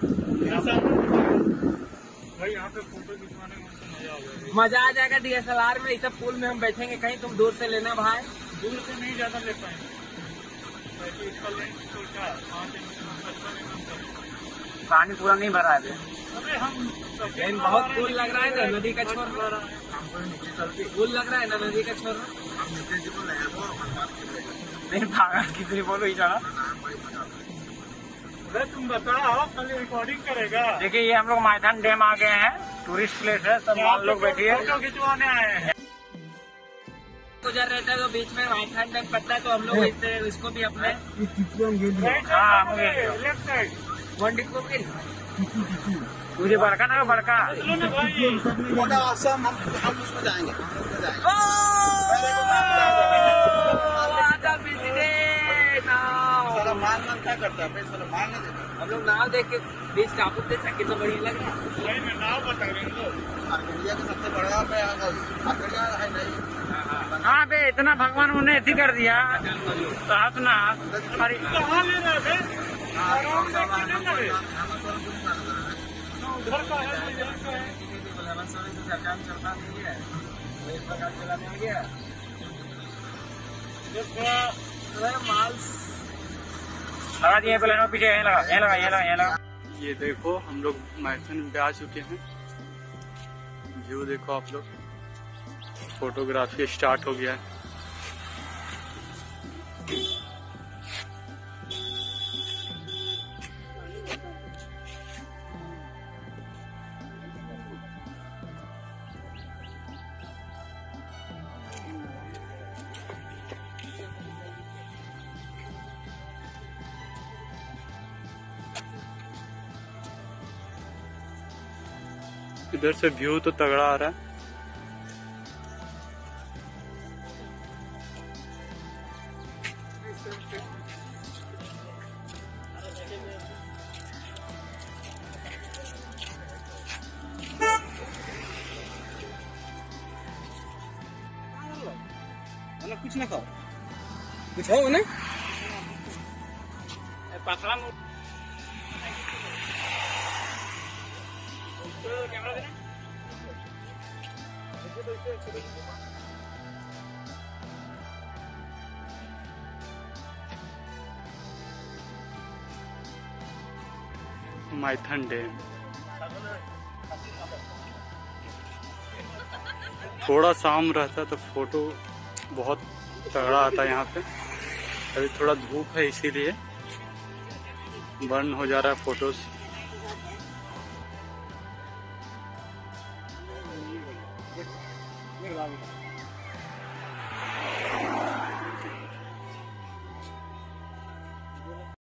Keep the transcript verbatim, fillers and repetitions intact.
भाई यहाँ पे फोटो खिंचवाने में मजा आ जाएगा। मजा आ जाएगा डीएसएलआर में। इस पूल में हम बैठेंगे कहीं, तुम दूर से लेना भाई। दूर से नहीं ज्यादा ले पाएंगे, इसका लेंथ तो क्या पाँच पानी पूरा नहीं भरा है अरे हम लेकिन बहुत कूल लग रहा है ना नदी का छोर। कूल लग रहा है ना नदी का छोर। नहीं भागा किसी बोलो ही जाना। अरे तुम बताओ, खाली रिकॉर्डिंग करेगा। देखिए ये हम लोग माइथन डैम आ गए हैं, टूरिस्ट प्लेस है, सब मान लोग बैठिए। फोटो खिंचवाने आए हैं। गुजर रहे थे तो बीच में माइथन डैम पड़ता है, तो हम लोग इससे इसको भी अपने हाँ लेफ्ट साइड मुझे बड़का ना बड़का आसम हम हम उसमें जाएंगे। मान मन क्या करता है, मान नहीं देता। हम लोग नाव देख के बीच टापू देख सकते, कितना बढ़िया लग रहा है। मैं नाव बता रही हूँ, इंडिया का सबसे बड़ा पे है नहीं। हाँ बे, इतना भगवान उन्हें ऐसी कर दिया साथ ना। अरे कहाँ ले रहे थे? उधर का है, इधर का है। सरकार चलता नहीं है, इस प्रकार चला नहीं गया माल लगा दिए। पहले पीछे यहीं लगा, यहीं लगा, यहीं लगा, यहीं लगा। ये देखो हम लोग माइथन पे आ चुके हैं। व्यू देखो आप लोग, फोटोग्राफी स्टार्ट हो गया है। इधर से व्यू तो तगड़ा आ रहा है। कुछ ना खाओ, कुछ हो ना पकड़ा कैमरा देना। माइथन डैम थोड़ा शाम रहता तो फोटो बहुत तगड़ा आता है यहाँ पे। अभी थोड़ा धूप है इसीलिए बर्न हो जा रहा है फोटोज।